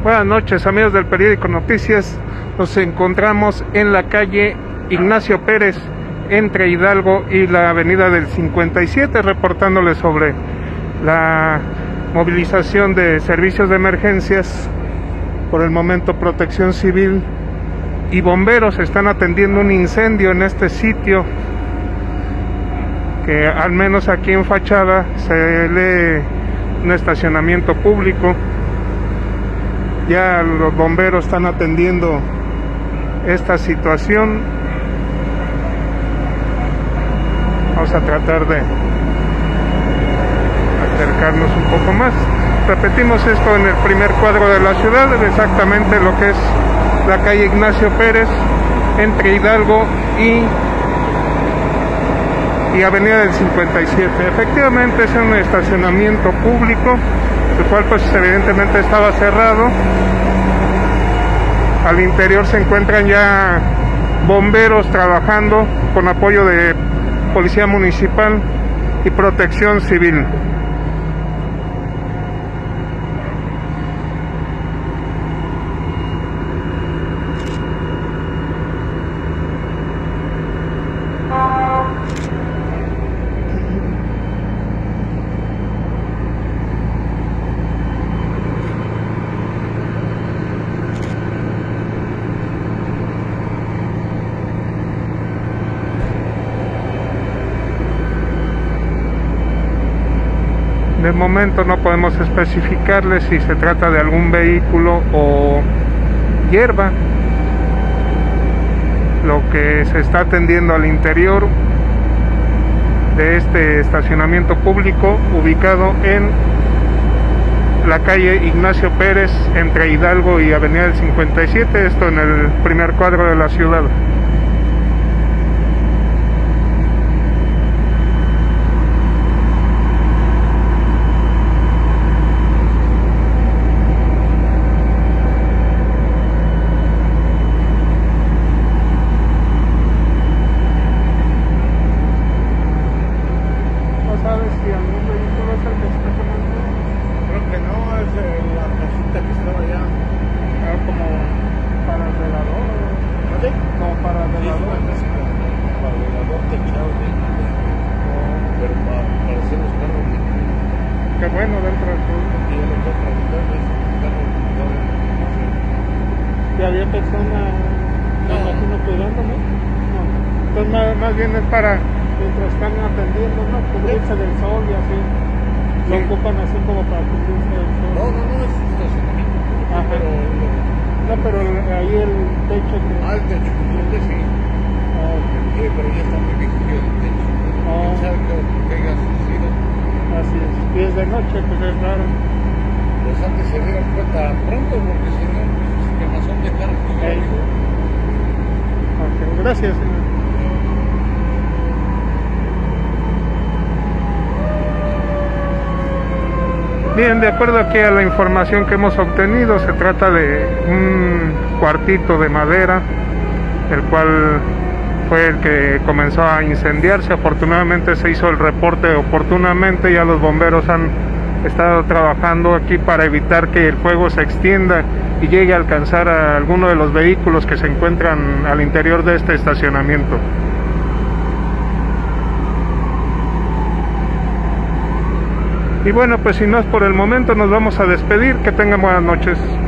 Buenas noches, amigos del periódico Noticias. Nos encontramos en la calle Ignacio Pérez, entre Hidalgo y la avenida del 57, reportándoles sobre la movilización de servicios de emergencias. Por el momento, Protección Civil y bomberos están atendiendo un incendio en este sitio, que al menos aquí en fachada se lee un estacionamiento público. Ya los bomberos están atendiendo esta situación. Vamos a tratar de acercarnos un poco más. Repetimos esto en el primer cuadro de la ciudad, exactamente lo que es la calle Ignacio Pérez, entre Hidalgo y avenida del 57. Efectivamente es un estacionamiento público, el cual pues evidentemente estaba cerrado. Al interior se encuentran ya bomberos trabajando con apoyo de Policía Municipal y Protección Civil. De momento no podemos especificarles si se trata de algún vehículo o hierba. Lo que se está atendiendo al interior de este estacionamiento público ubicado en la calle Ignacio Pérez, entre Hidalgo y avenida del 57, esto en el primer cuadro de la ciudad. Qué bueno, dentro del pueblo. ¿Y había personas, me imagino, cuidando, no? No. Entonces más bien es para, mientras están atendiendo, ¿no? Cubrirse del sol y así. Lo ocupan así como para cubrirse del sol. No, es estacionamiento. Pero ahí el techo que... El techo, sí. Pero ya está muy viejo el techo. ¿Sabe que haya sucedido? Así es. Y es de noche, pues es raro. Pues antes se dieron cuenta pronto, porque si no, pues quemazón de carro. Ok, gracias, señor. Bien, de acuerdo aquí a la información que hemos obtenido, se trata de un cuartito de madera, el cual fue el que comenzó a incendiarse. Afortunadamente se hizo el reporte oportunamente, ya los bomberos han estado trabajando aquí para evitar que el fuego se extienda y llegue a alcanzar a alguno de los vehículos que se encuentran al interior de este estacionamiento. Y bueno, pues si no es por el momento, nos vamos a despedir. Que tengan buenas noches.